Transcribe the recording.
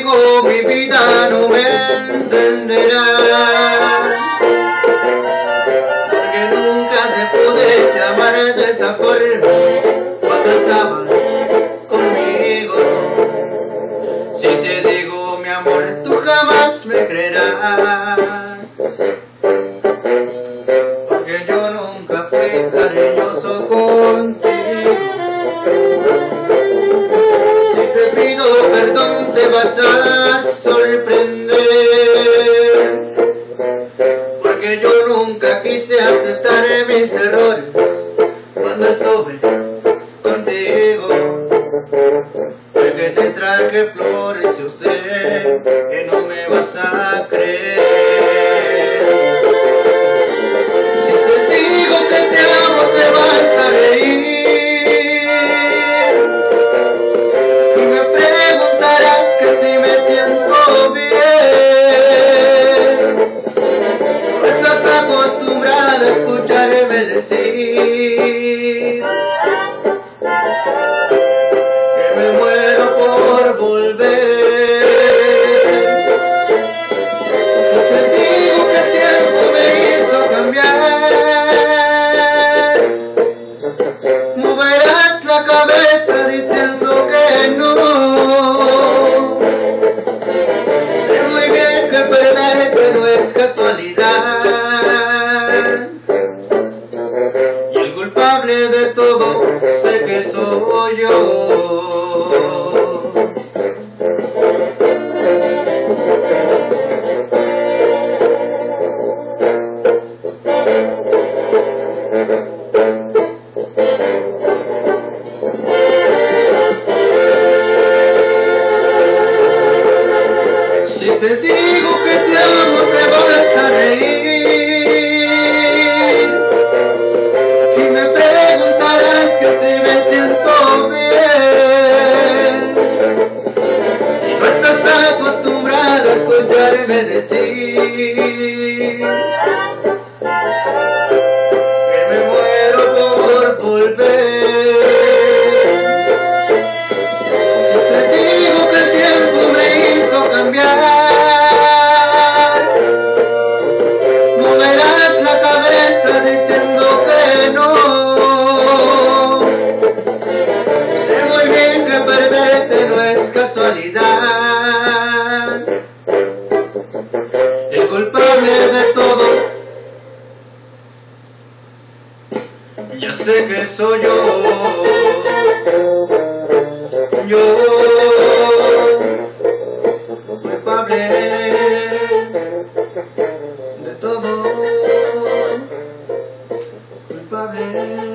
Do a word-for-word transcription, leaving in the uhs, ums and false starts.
contigo mi vida no me entenderás, porque nunca te pude llamar de esa forma cuando estabas conmigo. Si te digo mi amor, tú jamás me creerás, porque yo nunca fui cariñoso contigo. Si te pido perdón te vas a sorprender, porque yo nunca quise aceptar mis errores cuando estuve contigo, porque te traje flores, yo sé que no me vas a creer. Si te digo que te amo te vas a reír y me preguntarás que si me siento bien. Estás acostumbrada a escucharme decir que me muero por volver. Si te digo que el tiempo me hizo cambiar, moverás la cabeza diciendo que no. Sé muy bien que perderte no es casualidad, y el culpable de todo sé que soy yo. Si te digo que te amo te vas a reír y me preguntarás que si me siento bien. Y no estás acostumbrada a escucharme decir que me muero por volver. Si te digo que el tiempo me hizo cambiar, moverás la cabeza diciendo que no. Sé muy bien que perderte no es casualidad, el culpable de todo ya sé que soy yo. Yo, culpable de todo, culpable.